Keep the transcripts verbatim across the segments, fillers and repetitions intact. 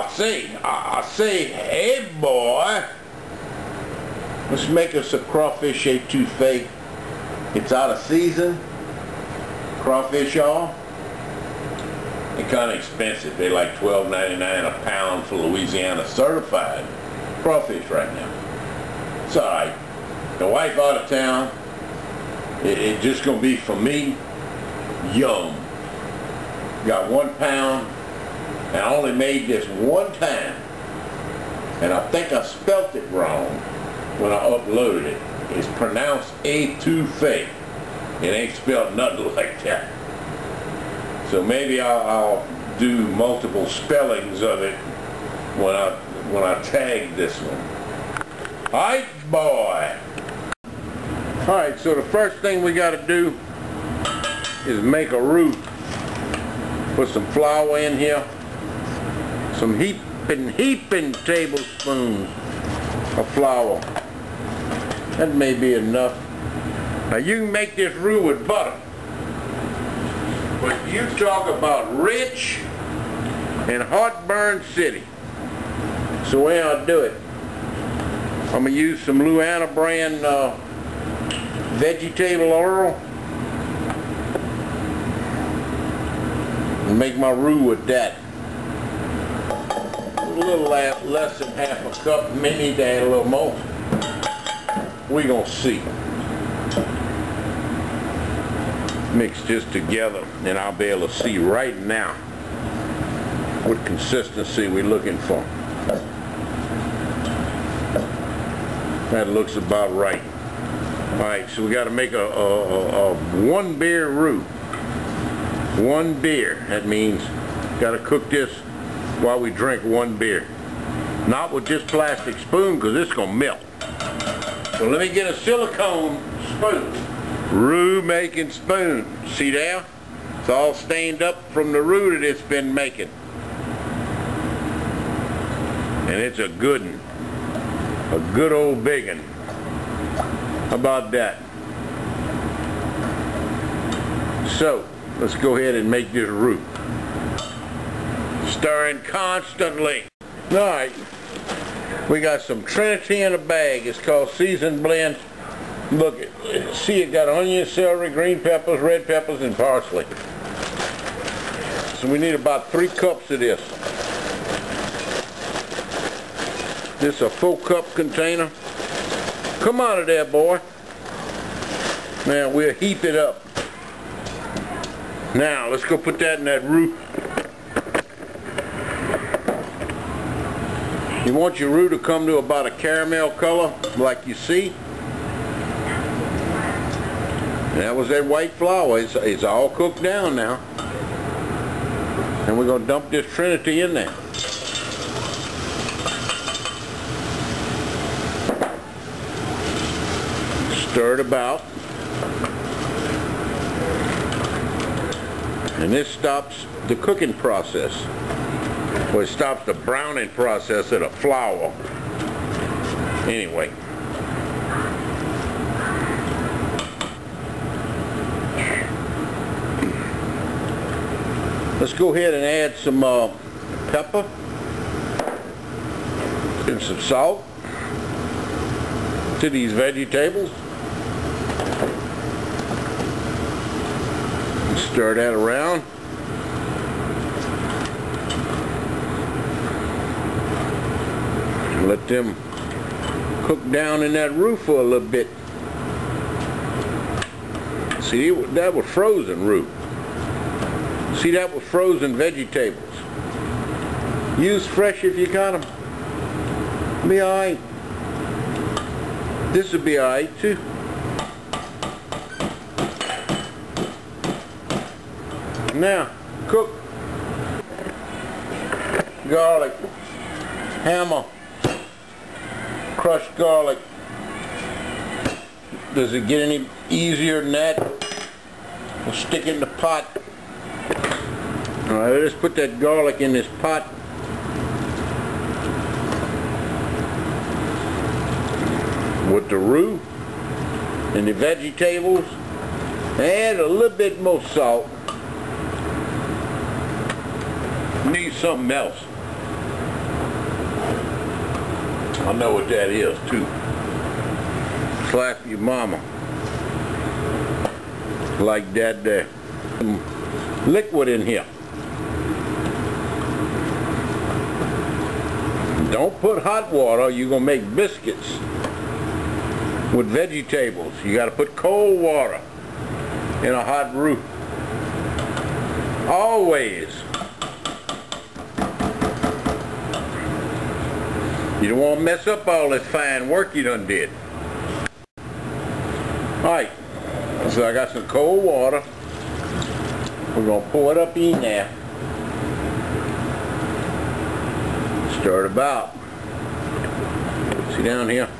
I say, I, I say, hey boy, let's make us a crawfish etouffee. It's out of season. Crawfish, y'all. They're kind of expensive. They're like twelve ninety-nine a pound for Louisiana certified crawfish right now. It's alright. The wife out of town. It, it's just gonna be for me. Yum. Got one pound. And I only made this one time. And I think I spelt it wrong when I uploaded it. It's pronounced etouffee. It ain't spelled nothing like that. So maybe I'll, I'll do multiple spellings of it when I when I tag this one. Alright, boy. Alright, so the first thing we got to do is make a roux. Put some flour in here. Some heaping, heaping tablespoons of flour. That may be enough. Now you can make this roux with butter. But you talk about rich and heartburn city. So when I do it, I'm going to use some Louisiana brand uh, vegetable oil and make my roux with that. A little less than half a cup, maybe need to add a little more. We're going to see. Mix this together and I'll be able to see right now what consistency we're looking for. That looks about right. Alright, so we got to make a, a, a, a one beer roux. One beer. That means got to cook this while we drink one beer. Not with this plastic spoon because it's going to melt. So let me get a silicone spoon. Roux making spoon. See there? It's all stained up from the roux that it's been making. And it's a good one. A good old big one. How about that? So, let's go ahead and make this roux. Stirring constantly. Alright. We got some Trinity in a bag. It's called Seasoned Blend. Look, see it got onion, celery, green peppers, red peppers, and parsley. So we need about three cups of this. This is a four cup container. Come out of there, boy. Now we'll heat it up. Now let's go put that in that roux. You want your roux to come to about a caramel color, like you see. That was that white flour. It's, it's all cooked down now. And we're going to dump this Trinity in there. Stir it about. And this stops the cooking process. Well, it stops the browning process of the flour. Anyway. Let's go ahead and add some uh, pepper and some salt to these vegetables. Stir that around. Let them cook down in that roux for a little bit. See, that was frozen roux. See, that was frozen vegetables. Use fresh if you got them. Be alright. This will be alright too. Now, cook garlic, hammer, crushed garlic. Does it get any easier than that? We'll stick it in the pot. Alright, let's put that garlic in this pot. With the roux and the vegetables. Add a little bit more salt. Need something else. I know what that is too. Slap your mama. Like that there. Some liquid in here. Don't put hot water, you're gonna make biscuits with vegetables. You gotta put cold water in a hot roux. Always. You don't want to mess up all this fine work you done did. Alright, so I got some cold water. We're going to pour it up in there. Stir it about. See down here?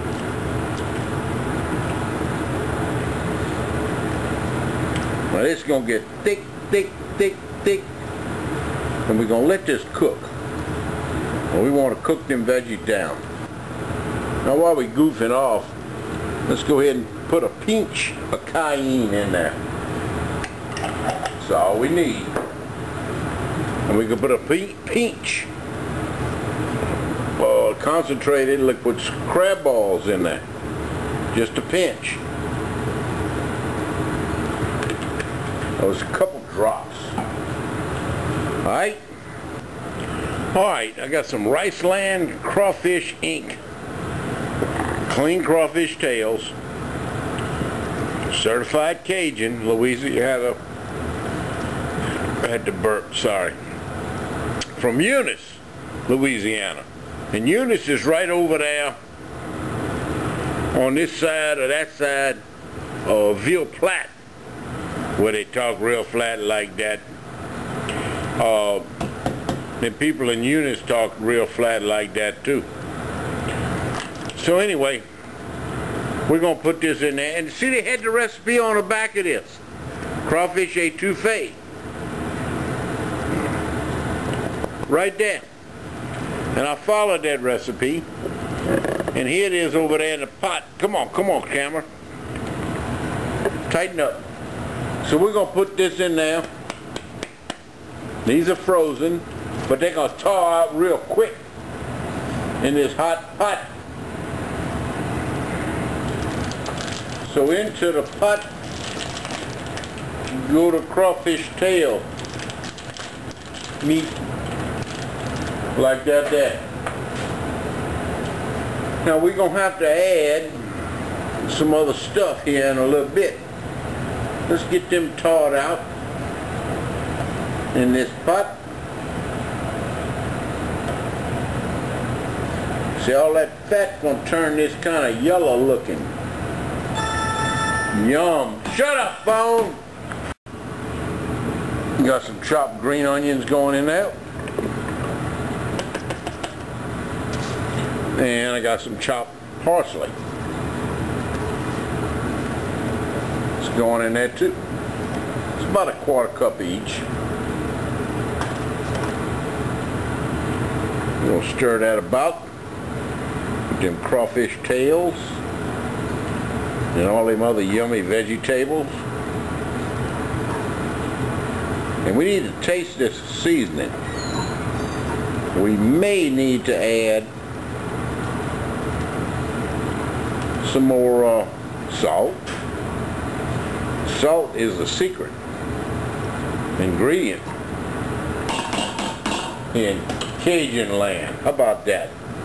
Now this is going to get thick, thick, thick, thick. And we're going to let this cook. And we want to cook them veggies down. Now while we goofing off, let's go ahead and put a pinch of cayenne in there. That's all we need. And we can put a pinch of concentrated liquid crab balls in there. Just a pinch. That was a couple drops. Alright? Alright, I got some Riceland Crawfish Incorporated. Clean crawfish tails. Certified Cajun, Louisiana. I had to burp, sorry. From Eunice, Louisiana. And Eunice is right over there on this side or that side of Ville Platte, where they talk real flat like that. Uh, the people in Eunice talk real flat like that too. So anyway, we're going to put this in there. And see, they had the recipe on the back of this. Crawfish etouffee. Right there. And I followed that recipe. And here it is over there in the pot. Come on, come on, camera. Tighten up. So we're going to put this in there. These are frozen, but they're going to thaw out real quick in this hot pot. So into the pot go the crawfish tail meat like that there. Now we're going to have to add some other stuff here in a little bit. Let's get them thawed out in this pot. See, all that fat going to turn this kind of yellow looking. Yum. Shut up, phone. Got some chopped green onions going in there. And I got some chopped parsley. It's going in there too. It's about a quarter cup each. We'll stir that about with them crawfish tails and all them other yummy vegetables. And we need to taste this seasoning. We may need to add some more uh, salt. Salt is the secret ingredient in Cajun land. How about that?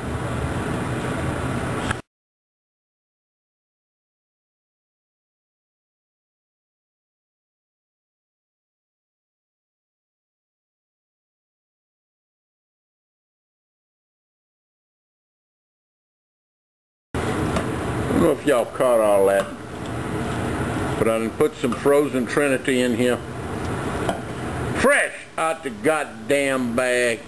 I don't know if y'all caught all that, but I done put some frozen Trinity in here. Fresh out the goddamn bag.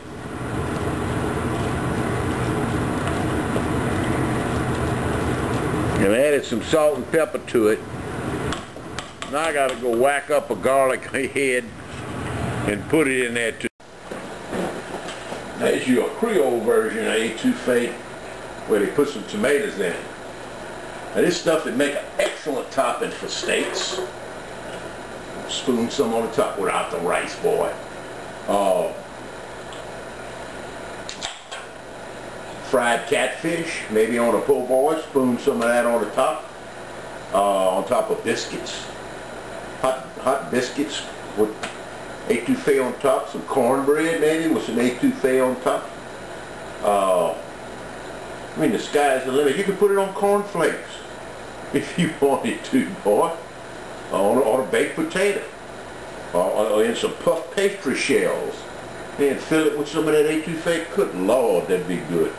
And added some salt and pepper to it. Now I gotta go whack up a garlic head and put it in there too. There's your Creole version of etouffee where they put some tomatoes in it. Now this stuff would make an excellent topping for steaks. Spoon some on the top without the rice, boy. Uh, fried catfish, maybe on a po' boy, spoon some of that on the top, uh, on top of biscuits, hot hot biscuits with etouffee on top, some cornbread maybe with some etouffee on top. Uh, I mean, the sky's the limit. You could put it on cornflakes if you wanted to, boy, on, on a baked potato, or, or in some puff pastry shells, and fill it with some of that etouffee. Good Lord, that'd be good.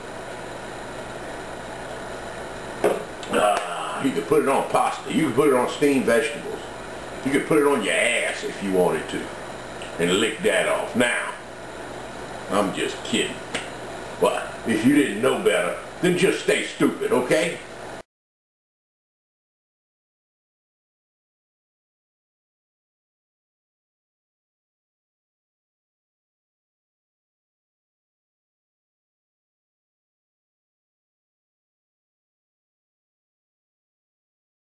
Ah, you could put it on pasta. You could put it on steamed vegetables. You could put it on your ass if you wanted to, and lick that off. Now, I'm just kidding. But if you didn't know better, then just stay stupid, okay?